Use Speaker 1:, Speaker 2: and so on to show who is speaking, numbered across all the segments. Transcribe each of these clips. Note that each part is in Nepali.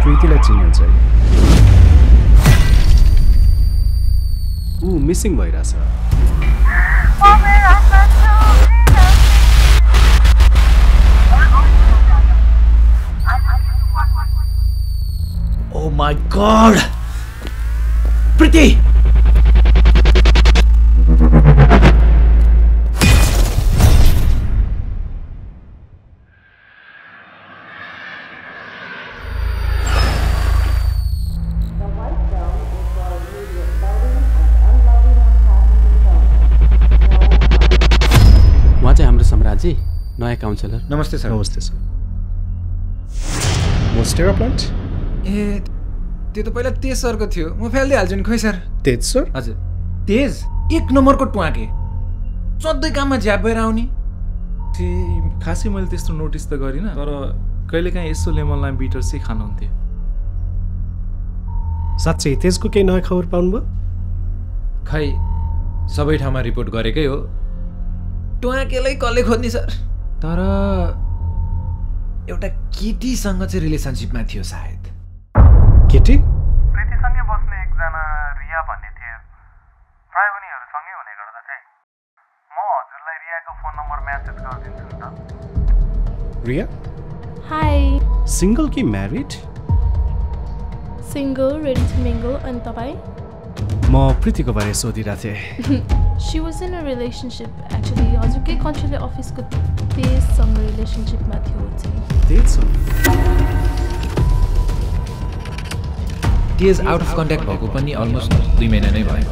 Speaker 1: प्रीतिलाई चिन्नुहुन्छ है? ऊ मिसिङ भइरहेछ।
Speaker 2: Oh my God! Pretty!
Speaker 3: नयाँ counsellor.
Speaker 4: Namaste sir.
Speaker 1: Namaste sir. Monstera plant?
Speaker 4: ए त्यो त पहिला तेज सरको थियो, म फालिदिइहाल्छु नि। खोइ सर।
Speaker 1: तेज सर?
Speaker 4: हजुर तेज, 1 नम्बरको ट्वाके, सधैँ काममा झ्याप भएर आउने।
Speaker 5: खासै मैले त्यस्तो नोटिस त गरिनँ, तर कहिलेकाहीँ यसो लेमन लाइम बिटर चाहिँ खानुहुन्थ्यो।
Speaker 1: साँच्चै तेजको केही नयाँ खबर पाउनुभयो?
Speaker 4: खै सबै ठाउँमा रिपोर्ट गरेकै हो, ट्वाकेलाई कसले खोज्ने सर। तर एउटा केटीसँग चाहिँ रिलेसनसिपमा थियो सायद।
Speaker 1: केटी?
Speaker 6: प्रीतिसँगै बस्ने एकजना रिया भन्ने थिए, प्राय उनीहरूसँगै हुने गर्दथे। म हजुरलाई रियाको फोन नम्बर म्यासेज गरिदिन्छु नि त।
Speaker 1: रिया?
Speaker 7: हाई।
Speaker 1: सिंगल कि married?
Speaker 7: Single, ready to mingle. अनि तपाईँ?
Speaker 1: म प्रीतिको बारे सोधिरहेको थिएँ।
Speaker 7: She was in a relationship actually. हजुरकै कन्ट्रीले अफिसको तेजसँग रिलेसनसिपमा थियो चाहिँ।
Speaker 1: तेजसँग?
Speaker 4: तेज आउट अफ कन्ट्याक्ट भएको पनि अलमोस्ट 2 महिना नै भयो।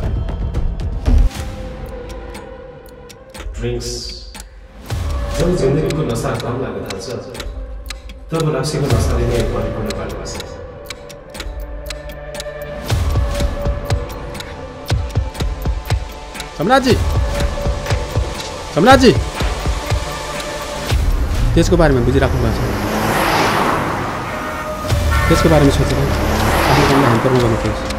Speaker 1: ड्रिङ्क्स जब जिन्दगीको नसा कम लाग्न थाल्छ तब रक्सीको नसाले नै परिपूर्ण पार्नुपर्छ।
Speaker 3: सम्राटजी त्यसको बारेमा बुझिराख्नु भएको छ? त्यसको बारेमा सोचेर आफ्नो कामलाई हेम्पर गर्नु पर्छ।